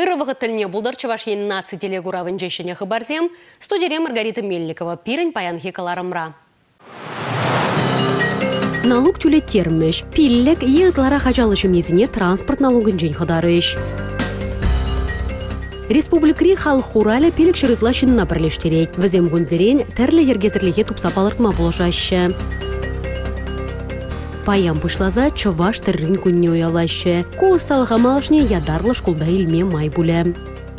Ырывығы тіліне бұлдар Чувашиян наци телегуравын жешіне хабарзем, студире Маргарита Мельникова, пирен паян хекаларымра. Налог тюле термеш, пиллек еғытлара хачалышы мезіне транспорт налогын жен хыдарыш. Республикри хал хурале пилік шырытла шынна бірлештерет. Візем гүнзерен тәрлі ергезірліге тупса палыртма болашашы. Паян пышлаза Чуваш тіррін күнне уялашы. Ко усталыға малышне ядарлы школда илме май бұлі.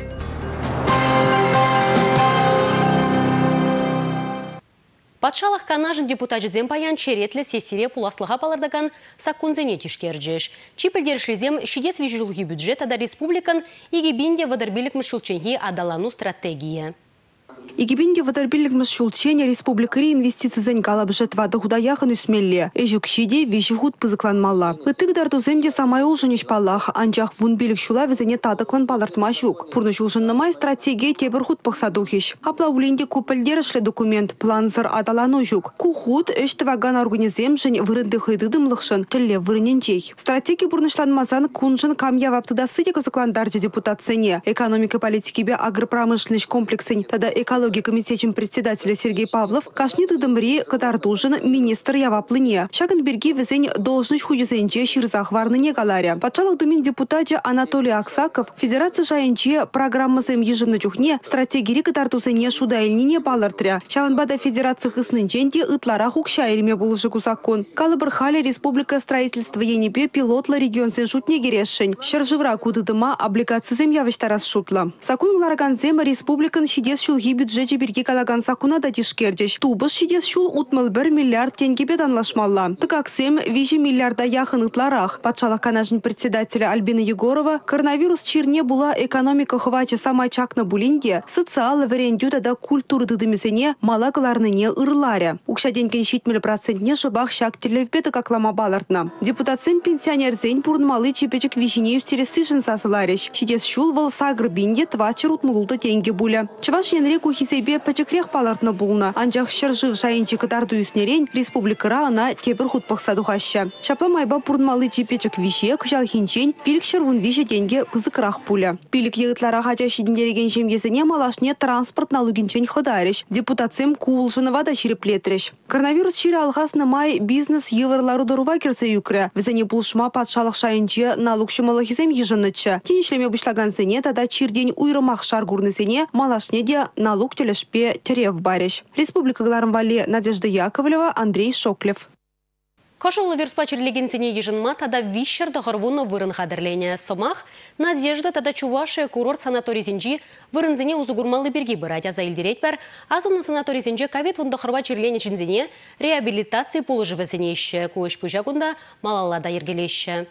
Патшалық канажын депутатжызем паян черетлі сессире пуласлыға палардаган саккунзене тишкерджеш. Чипілдершлізем шидес вижулғы бюджета да республикан игибинде вадарбилік мышылченги адалану стратегия. Игибинде вадарбилік шулчене республикари инвестиции занькала бюджетва дохудаяхын үсмелле. Эжукшиде вишихут пызыкланмалла. Итыгдар туземде самай улжыныш паллах, анчах вун билік шула везене тадыклан палартма жук. Пурныш улжыннамай стратегия тебір худ пықсадухиш. Апла улинде купылдерішлі документ, планзыр адалану жук. Кухуд эштіваган организемшін вырынды хыдыдымлықшын тілі вырыненчей. Стратегия бурнышланмазан кунжын камья ваптыда сыде кызыкландаржы депутатсене. Экономика политикибе агропромышленность комплексен, тада экология комитетчим председателя Сергей Павлов кашниды дымри кадардужын министр яваплыне. Шагын берги везень должность худизенче ширзахварныне галаря. Патшалық думин депутатча Анатолий Аксаков федерация жайынче программасым ежыны чухне стратегири кадардузене шудайлине балартря. Шагынбада федерация хыснынченде ытлара хукша эльме булыжы кузакон. Калыбырхали республика строительства енебе пилотла регионсен шутне герешень. Шаржывра кудыдыма облигацизем явыштарас шутла. Сакун ларганзем республикан шидес шулги бюджете берги калаган сакуна да тишкердеш. Тубыз шидес шул утмал 1 миллиард тенге данлашмалла. Тыкаксем 5 миллиарда яхын ытларах. Патшалық канажын председателя Альбина Егорова коронавирус чирне була экономика хвача самай чакна булинде, социал варендюда да культуры дыдымезене малагларныне ырларя. Укшаденген шитмелі процентне жыбах шак телевбеті каклама балартна. Депутатсем пенсионерзен пурнмалы чепечек вишине юстересышын сасылареш. Шидес шул вал сагр бинде твачыр утмулуды тенге буля. Чуваш енреку хисейбе пачекрех палартна булна. Анжақ шыржық жайынчы кытарды үснерен республикара ана тебір худ пақсадухаща. Шапла майба пурнмалы чепечек вишек жалхинчен пилік шырвун више тенге пызықырақ пуля. Пилік егітлара хача шидіндереген жемгесіне малашне транспорт налогинчен хыдареш. Депутатсем куулшынова да ширеплетреш. Коронавирус шире алғасны май бизнес еврлару дорува керсе юкре. Везене пулшма патшалық шайынчы налогшымалахизем ежынычы. Тенешлеме бұшлагансене тада чирден уйрымақ шаргурнысене малашне де налог телешпе терев бареш. Республика Гларамвали Надежда Яковлева, Андрей Шоклев. Кошылы верспачерлегенсене ежынма тада вишер дағырвуны вырын қадырлене. Сомах Надежда тада Чувашия курорт санаторизенжи вырынзене узугурмалы берги бырать аза илдерет бар. Азын санаторизенже кавет вындақырва черлене чинзене реабилитации полыжывызене еші. Көш пүжагунда малалада ергелеші.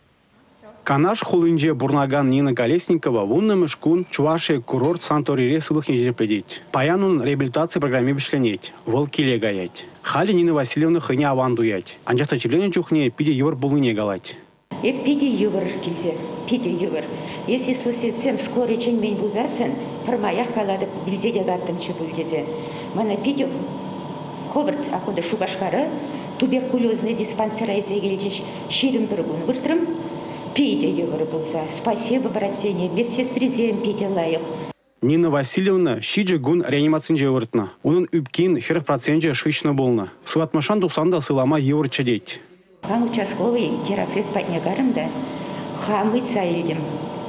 Канаш хулынже бурнаган Нина Колесникова вунны мышкун Чувашия курорт санаторире сылых ежепледеть. Паянун реабилитации программе бешленеть. Волкиле гаять. Хали Нина Васильевна хыня аван дуять. Анжақта чеблене чухне пиде евр булыне галать. Пиде евр келзе, пиде евр. Если соседсем скоро чен мен бузасын, пырмаях калады билзеде гаттым чебулдезе. Мана пиде ховырт акунда шубашкары туберкулезный диспансера изегелжеш ширим біргун выртрым. Пиде евр булза. Спасибо, братья, медсестрезем пиде лайық. Нина Васильевна шиджи гун реанимацинже выртна. Унын үпкин 40% шишна болна. Сыватмашан тухсанда сылама евр чадеть. Хам участковый терапевт поднягарымда. Хамыть сайлдем.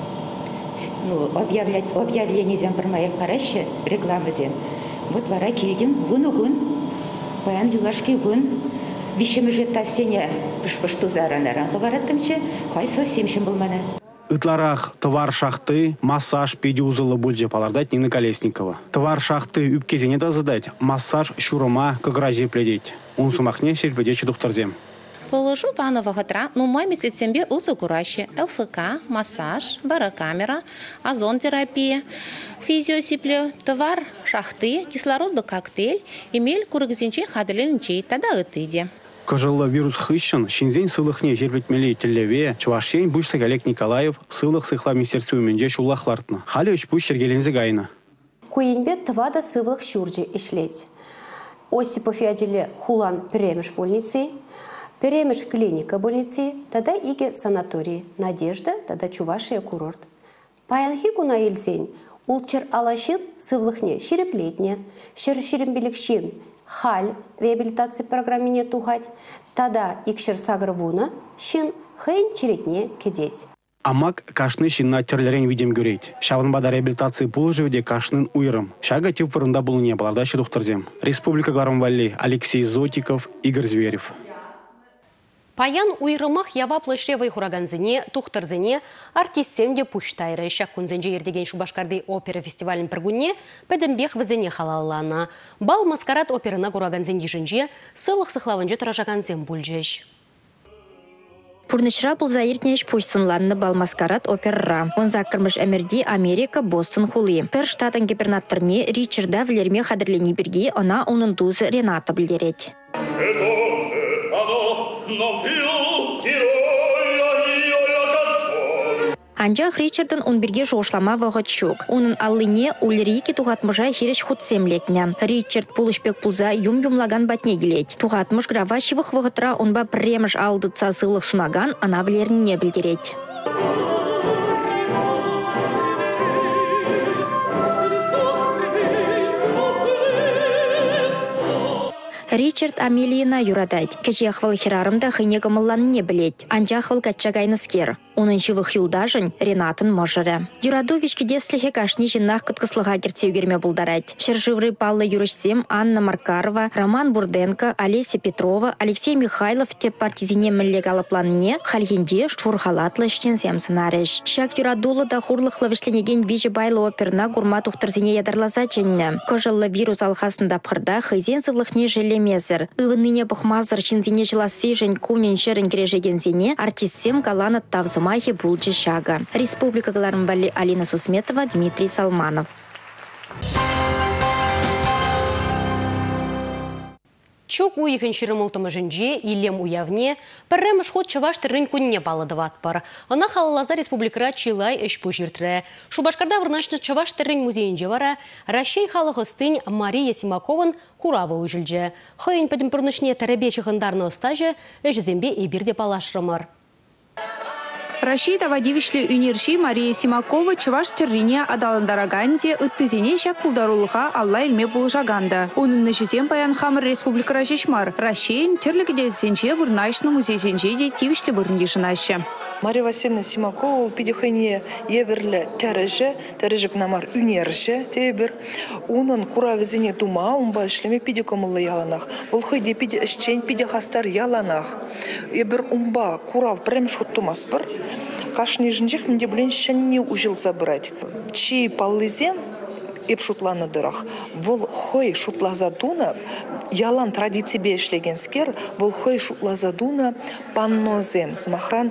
Ну, объявление зем промаях караще, рекламы зем. Вот вара кильдем, гун-гун. Паян юлашки гун. Вишемі жеттасене пыш-пышту заранаран хывараттымчы, хай совсемшін болмана. Ытларах товар шахты, массаж пиде узылы бульже палардать Нина Колесникова. Товар шахты үпкезене да задать, массаж шурыма кыгразе пледеть. Он сумахне серпедечі духтарзем. Положу панового гатра, ну мой месяцембе узакураще, ЛФК, массаж, барокамера, озон-терапия, физиосипле, товар шахты, кислородный коктейль, эмель курыгзенче хадыленчей, тада ытыде. Кожылы вирус хыщен, шинзень сылыхне жербетмелей телеве, Чувашень бушсак Олег Николаев, сылых сыхла министерству менде шуллахлартна. Хали уч пуш сергелензе гайна. Куинбе твада сывлых щурджи ишлеть. Осипов яделе хулан перемеш больницы, перемеш клиника больницы, тогда иге санатории. Надежда, тогда Чувашия курорт. Паянхи куна илсен, улчыр алашын сывлыхне шереплетне, шерембелікшін халь реабилитация программине тухать, тада икшер сагрвуна, шин хейн черетне кедеть. Амак кашны шинна терлерен видим гюрейт. Шавынбада реабилитации пулжевде кашнын уйрым. Шага тип фырында был не баларда шедухтарзем. Республика Гарамвалли, Алексей Зотиков, Игорь Зверев. Паян уйрымах ява плешевой хураганзине, тухтарзине, артистсемде пуштайры. Шак кунзенже ердеген Шубашкарды опера фестивалін піргуне, пәдімбех візене халаллана. Бал маскарад оперына хураганзин ежінже, сылық сықлавынже тұражаганзен бүлжеш. Пурнышра пулзаиртнеш пуштсынланны бал маскарад оперра. Он закырмыш әмірде Америка, Бостон хулы. Пер штатын губернаторне Ричарда Валерме хадырлени бірге, она оның дузы Рената білдерет. Анжақ Ричардын он бірге жоғышлама вағыт шук. Оның аллыне Ульрике туғатмыжа хереш худсемлекне. Ричард пулышпек пулза юм-юмлаган батне келет. Туғатмыш гравашевых вағытра онба премыш алдыца сылық сунаган ана білеріне білдерет. Ричард Амелияна юрадайд. Кечеқвал херарымда хынегымылан не білет. Анжақвал качагайныскер. Оның шывых юлдажын Ренатын можыры. Юрадовичке деслихе кашни жинах кыткыслыға кертеугерме бұлдарайд. Шержывры Палла Юрышсем, Анна Маркарова, Роман Бурденко, Олеся Петрова, Алексей Михайлов те партизине міллегалы планне хальгенде шурхалатлы штензем сынарыш. Шак юрадулы да хурлықлы вишленеген вижі байлы оперна гурма тухтырзине ядарлаза ченне. Кожылы вирус алхасында пырда хызен сывлықне желемезір. Ивыныне бұхмазыр чинзине жыласы жын кунен шерін кережегензене артистсем галанат тавзым Махи Булджи Шага. Республика Гарамвалли, Алина Сусметова, Дмитрий Салманов. Чук уйхын шырымылтымы жынже, илем уявне, пірреміш ход чывашты рынкунне балыдыват пар. Она халалаза республикара Чилай эшпу жиртре. Шубашкарда вырнашны чывашты рын музейінже вара, Рашей халығыстын Мария Симаковын куравы уйжылже. Хойын пәдім пірнышне тәрәбе чығындарны остажы, әжізембе эбирде палашрымыр. Рашей Давадивишле Юнирши Мария Симакова чываш террине адаландараганде ыттызене шак пулдарулыға алла илме булжаганда. Оның нәшізен паян хамыр республика Рашешмар. Рашейн терлігі дәдзенче вырнайшны музейзенче де тивишле вырнге жынашы. Мария Васильевна Симакова пидехыне еверлі тәріжік намар үнерші тебір. Оның куравізіне тума, ұнба ішлеме пидекомылы яланақ. Бұл хойде пиде ішчен пиде хастар яланақ. Ебір ұнба курав прям шуттумас бір. Кашны жынжек менде білен шәнне ұжыл забырать. Чи паллызем еп шутланы дырах. Бұл хой шутлазадуна, ялан традиции бешлеген скер, бұл хой шутлазадуна паннозем, смахран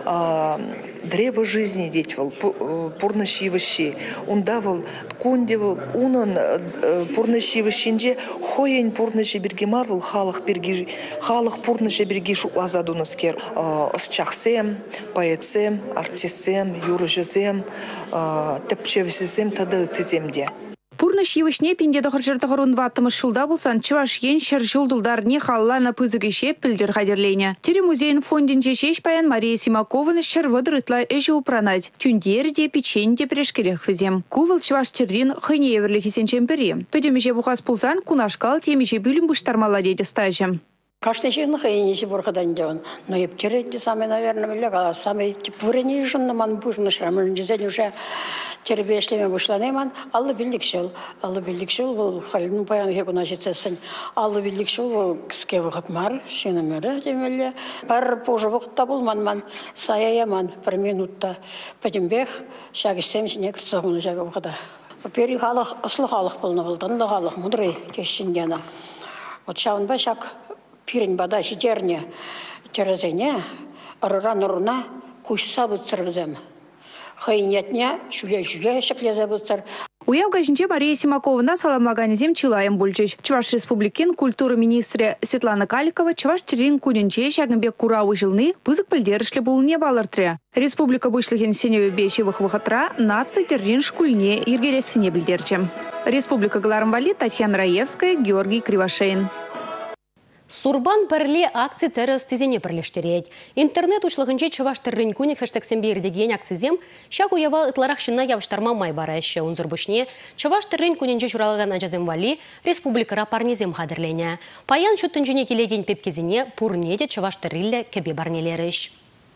древо жизни деть вол, пурнышивыщи. Унда вол, кунде вол, унын пурнышивыщинде, хоен пурныши бергемар вол, халық пурныши берги шутлазадуна скер. Осчахсем, поэцем, артисем, юрыжызем, тепчевсізем, тады тіземде. Пурныш евышне пенде дохыржыртығырын ваттымыш шулда болсан, чываш ен шыр жылдылдар не халлана пызыгыше пілдер хадерлене. Тері музейн фондинче шеш паян Мария Симакованы шыр выдрытла эжі упранать. Тюндерде, печеньде прешкелех візем. Кувыл чываш террин хыне еверлі хесенчен пері. Пөдемеше бұқас пулсан, кунашкал темеше бүлім бұштармала деді стажы. Каждый день хайничи бургадан делан, но и вчеренье самый, наверное, миллион, самый типуренье жен ман бужно шрамын, дизайн уже тербешлеме бушланеман, аллы билликшел, был халин паян хекунашицесен, аллы билликшел был скевахат мар, шинамера демеле, пар пожевок табулман саяяман per минута, пойдембех, шагистем некрцагун жагавхада. Пери халах, ослы халах полновалдан, да халах мудрый кешингена. Вот шаун башак. Пирень бада шитерне терезене, арыра нұрына кушса бұтсыр бізем. Хайнетне шуле шеклезе бұтсыр. Уявга жінче Мария Симаковна саламлаганезем Чилайым бульчыш. Чуваш республикин культура министрі Светлана Каликова чуваш террин куненче шагынбек куравы жылны пызык пілдерішлі бұлыне балыртыры. Республика бұшлыхен сеневе бешевых вахатра наци террин шкульне ергелесіне білдерчі. Республика Гарамвалли, Татьяна Раевская, Георгий Кривошеин. Сурбан пірле акци тәрі үстізене бірлештерет. Интернет ушлығынче чываштыр рынкуник хэштегсен бердеген акцизем шак уява ытларах шынна явыштарма май барайшы. Унзыр бұшне чываштыр рынкуненче журалаған ажазем вали республикара парнезем хадырлене. Паян шуттынжыне келеген пепкезіне пурнеде чываштыр рилле кебе барнелеріш.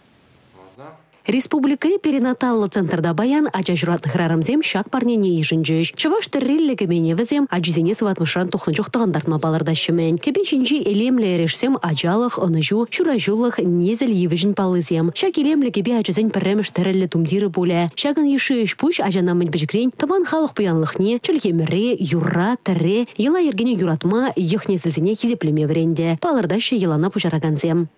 Республикари перинаталлы центрда баян ача журатных рарамзем шак парнене ежінжеш. Чываштыр рилле кебене візем ачизене сыватмышран тухлынчуқтығын дартма балардашымен. Кебе жінжи элемле решсем ачалық, оныжу, шуражулық незіл евіжін палызем. Шак элемле кебе ачизен пірреміш тәрілі тумдиры боле. Шагын еші пуш ажанамын бәжгрен таван халық бұянлықне, чілгемірре, юра, тірре, ела ергене юратма, ехнезілзіне хизеплеме вренде. Балардашы елана пужараганзем.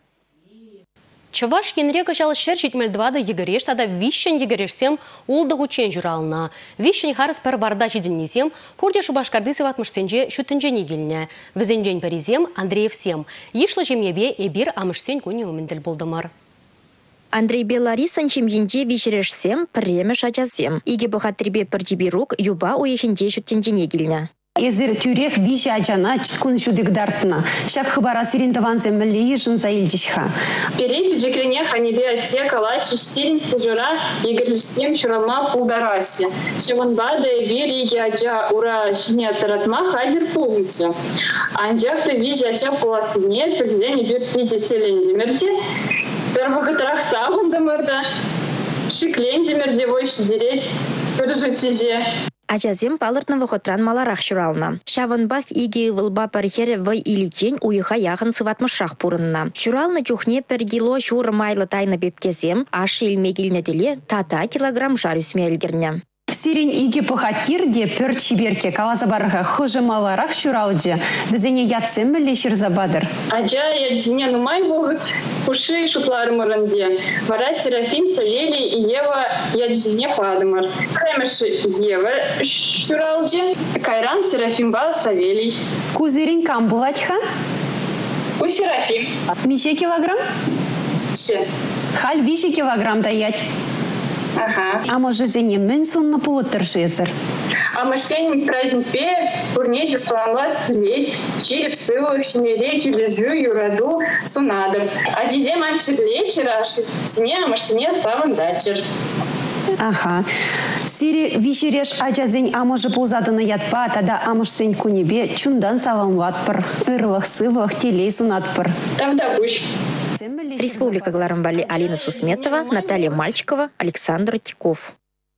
Чываш енрегі жалы шер жетмелдвады егереш, тада вишен егерешсем улды ғучен жүралына. Вишен харыс пір барда жедіннесем, пурде шубашкарды сыватмышсенже шүтінжене келіне. Візенжен пәрізем Андреевсем. Ешлы жемебе эбир амышсен көне өмінділ болдымыр. Андрей Беларисан чемьенде вишерешсем премеш ачасем. Иге бұхаттребе пірдеберук юба уехенде шүтінжене келіне. Эзер тюрех вижа ачана чуткун шудик дартына. Шак хыбара сиринтаванзе мэлли ежин заилдишха. Перей бюджекренех анебе отсе калач сирин пужура егерлисем чуралма пулдараси. Шеванбада эбир иге ача ура шине таратма хадир пулгуцу. Анжакта вижа ача пуласыне пирзен эбир пиде телендемерде. Первоготрах савындамырда. Шиклендемерде войши дерей пыржутизе. Ачазем палыртны вұқытран маларақ шурална. Шаванбах иге вылба пархере вай иличен уйыха яғын сыватмышрақ пурынна. Шуралны чухне пергило шур майлы тайны бепкезем, ашы илмегіліне деле тата килограмм жар үсмелгерне. Сирин иге похатирде пөр чиберке кавазабарға хыжы маларақ шуралды. Бізене ятсем біле шырзабадыр. Аджа ядзіне нумай бұғыт пуши шутларымырынде. Вара Серафим, Савелий и Ева ядзіне падымыр. Кремеші Ева шуралды, Кайран, Серафимба, Савелий. Кузырин кам бұлатьха? У Серафим. Мише килограмм? Ше. Халь виши килограмм даять. Ага. А может, зене мен сонно полутыр жезер? А мышленник праздник пе, пурнете слова скелеть, череп сылых, шмереть, лежу, юраду, сунадом. А дизе мальчик лечера, сне, мышлене саван дачер. Ага. Сири вишереш ачазень аможы пулзадына ятпа, тада амышсень кунебе чундан саван ватпыр, ырлых сывых телей сунатпыр. Тогда пусть. Республика Гларамбали, Алина Сусметова, Наталья Мальчикова, Александр Тиков.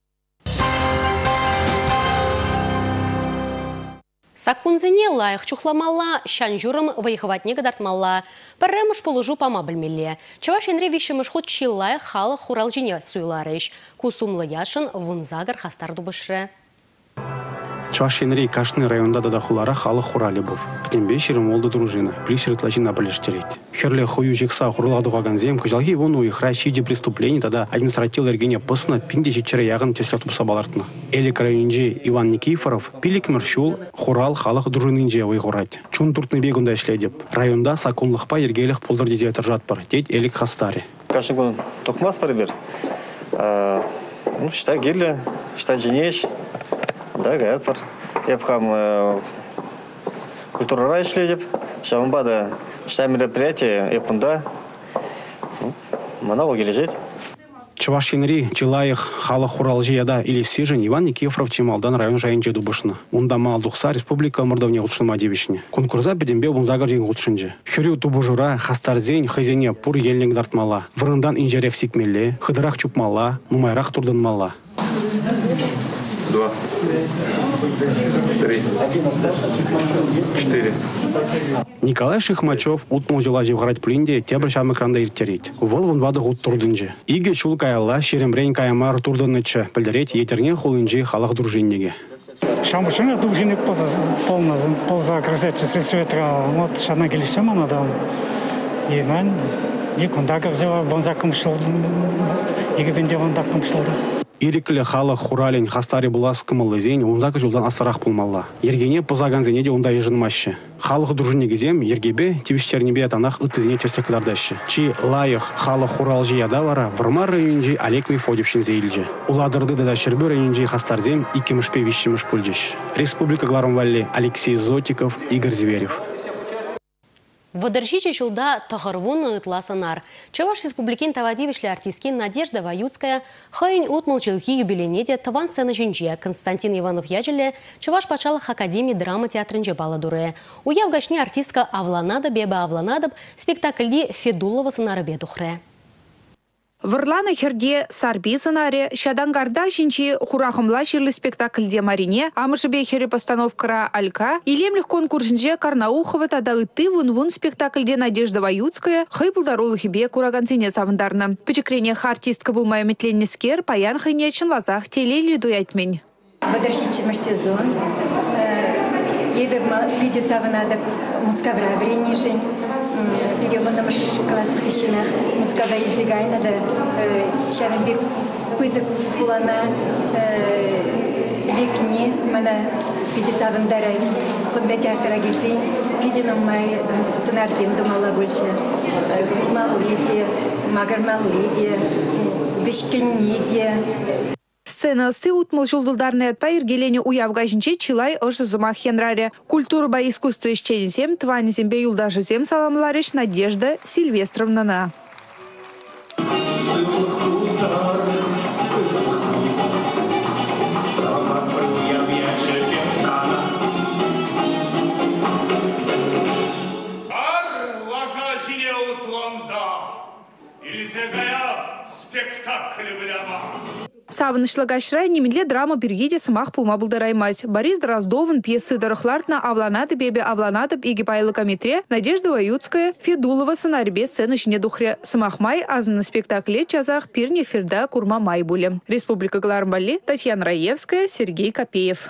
Сакунзене лайық чухламалла, шанжурым вайхыватне гадартмалла. Пірремыш полужу пама білмелі. Чаваш енре вишімыш худ чилай халы хурал жіне суйларыш. Кусумлы яшын вунзагар хастар дубышры. Чуваш енре кашны районда дадахулара халы хурали бур. Птембе шерім олды дружина, плишерет лачина білештерет. Херле хую жекса хуруладуға ганзем, кыжалги вон уйхра шиде преступлений, тада административ эргене пысына пинде жечері яғын тесерт бұсабалартына. Элик районинже Иван Никифоров пилик міршул хурал халық дружининже ойғырат. Чун туртны бегунда ішледеп. Районда сакунлықпа ергелік пулдар дезетір жатпар, тет элик хастари. Каждый год токмас парибер. Шта гелі, шта женеш, да, гаят пар. Епхам культура ішледеп. Шаванбада шта мероприятие, епунда. Манавал гележет. Чуваш енри чилайық халы хурал жияда или сижен Иван Никифоров Чемалдан район жайынже дубышны. Унда малдықса республика мұрдавне ұтшынма дебішіне. Конкурза бедембе ұнзағыр жең ұтшынже. Хюрю тубужура, хастарзен, хайзене пұр елнең дартмала. Вырындан инжерек сикмелле, хыдырақ чупмала, нумайрақ турдынмала. 2, 3, 4. Николай Шихмачев утму зелазив грать плинде тебр шам экранда иртереть. Вол вон вады гуд турдынже. Иге чул каялла шеремрен каямар турдынычы пілдерет етерне хулынже халах дружиннеге. Шамбушына дружинник полза красавица светра вот шана келесем анадам. И мен и кондакар зела вонзакым шыл. Иге бенде вондакым шылды. Иреклі халық хуралин хастари булас кымылы зен, онзакы жылдан астарақ пулмалла. Ергене позаган зенеде онда ежынмашы. Халық дружиннегізем, ергебе, тивіштернебе атанақ ыттызіне терсекілардашы. Чи лайық халық хурал жияда вара, вармар районжи Олег Мефодевшин зейлжі. Уладырды да шербі районжи хастарзем, икемішпе вишіміш пульдеш. Республика Гларамбали, Алексей Зотиков, Игорь Зверев. Водоржичи чулда тахарвун ытласанар. Чаваш республикин тавадивишле артистки Надежда Ваюцкая хайын утмалчылки юбилейнеде таван сцена жинчия Константин Иванов яджеле Чаваш пачалах Академии драма театрынче баладуре. Уяв гашни артистка Авланада беба Авланадаб спектакльди Федулова сынары бедухре. Варлана херде сарби сценария, щадангарда жинчи хурахымла ширлы спектакльде Марине, амышыбе хере постановкара Алька, илемлих конкурсинже Карнаухова тада ыты вун спектакльде Надежда Ваюцкая, хай булдарулы хибе кураганцине савындарны. Пычекрене артистка булмая метленнескер, паян хайне чынлазах телели дуятмень. Водоржичимыш сезон, ебе виде савынадып мускавра вренишень. Переманамыш классық ішінах мұскада елзегайна да шарынбек көзік құлана векне мана педесавындарай құнда театра келсей педенамай сценарфем думала бөлші малыде, магармалыде, дышкенеде. Сценасты утмал жулдулдарны атпай иргелене уявга жинче чилай ожы зымах хенраре. Культура ба искусство исченесем, тванезембе юлдажызем саламлариш Надежда Сильвестровна. Савынышлы гашрай немедле драма бергеде сымах пулма булдараймась. Борис Дроздовын пьесы дарыхлартна Авланады бебе Авланадып игипайлы кометре Надежда Ваюцкая Федулова сценарбе сцена шине духре. Сымахмай азны спектакле чазах пирне ферда курма май буле. Республика Глармбали, Татьяна Раевская, Сергей Копеев.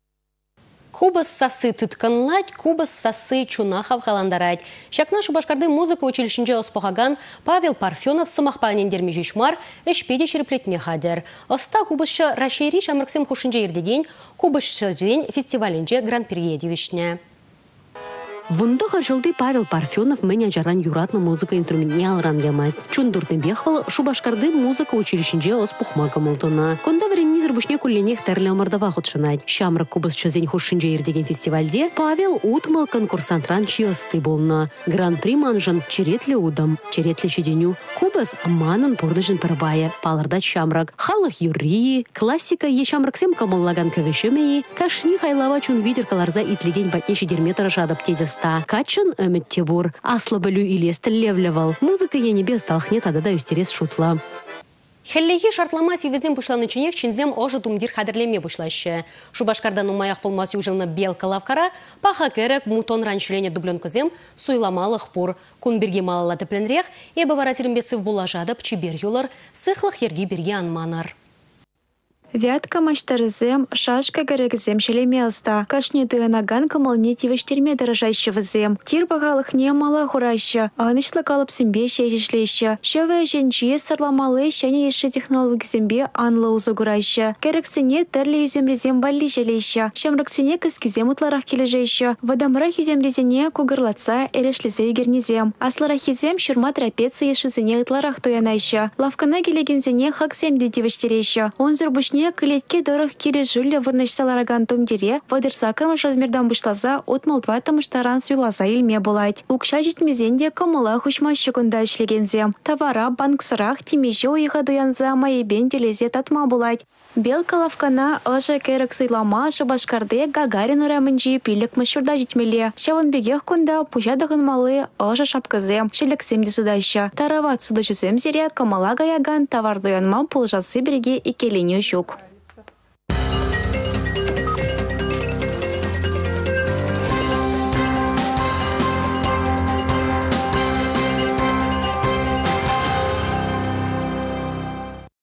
Кубас сасы тытканлать, кубас сасы чунахав халандарать. Шакна Шубашкарды музыка училищенже оспохаган Павел Парфенов сымахпанен дермежишмар эшпеде шереплетме хадер. Оста кубасша Рашери шамраксем хушинже ирдеген кубасша день фестиваленже гран-при едивишне. Вундага жылды Павел Парфенов меня жаран юратна музыка инструментне алран ямайст. Чундурдын бехвал Шубашкарды музыка училищенже оспухмага молдона. Конда вренни зырбушне кулленех терле омардава худшанайт. Шамрак кубас чазень хушинже ирдеген фестивальде Павел утмал конкурсантран чиосты болна. Гран-при манжан черетле удам, черетле чеденю. Кубас манан пордыжын парабая. Паларда шамрак. Халах юрии, классика е шамраксем камаллаган кавешемеи. Кашни хайлава чун видер каларза итлеген батнеши дерметара шадаптедес. Качан өмет тебур, аслабылю илестіл левлевал. Музыка енебе сталхне тадада үстерес шутла. Хеллеги шартлама сивезем пушланы чунех чинзем ожы тумдир хадерлеме бушлаще. Шубашкардан умаях полмасы ужылны белка лавкара, паха керек мутон ранчулене дубленкозем суйламалых пур. Кунберге малала тепленрех, ебе варатирмбесы в булажадап чибер юлар, сыхлых ерги берге анманар. Вятка маштарызем, шашка гарегзем шелемелста. Кашни тыганаган камалне тивештерме дорожащего зем. Тир багалых не мала хураща, анышлы калып сембе шешешлеща. Шеве женчие сарламалы шәне еші технологи зембе анлы узугураща. Керексене терле юземрезем валли желеща. Шамраксене кыскизем утларах кележеща. Вадамрах юземрезене кугырлаца эрешлезе югернезем. Асларах езем шурма трапецы ешізене утларах туянайща. Лавкана келегензене хаксем дедивештереща. Он зурбушне кілетке дорог келе жүлі вырнышсалараган томдере, вадырса кырмыш размердан бұшлаза, отмылтва тамыштаран суйласа илме болайд. Укша жетмезенде камыла хушмашы күнда ішлегензем. Тавара банксырах темеше ойыға дуянза майебен делезе татма болайд. Белка лавкана ыжы керік суйлама Шубашкарды Гагарин ұрамынжи пилік мүшірда жетмеле. Шавынбегех күнда пужадығын малы ыжы шапкызем, шеліксем де судайша. Тарават судашызем зере камыла гаяган тавар дуянма пулжасы бірге икелене шук.